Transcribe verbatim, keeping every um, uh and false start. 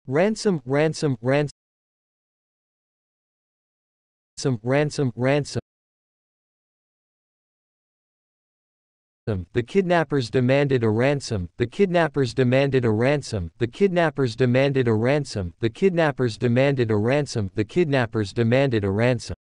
ransom, ransom, ransom, ransom, ransom. The kidnappers demanded a ransom. The kidnappers demanded a ransom. The kidnappers demanded a ransom. The kidnappers demanded a ransom. The kidnappers demanded a ransom.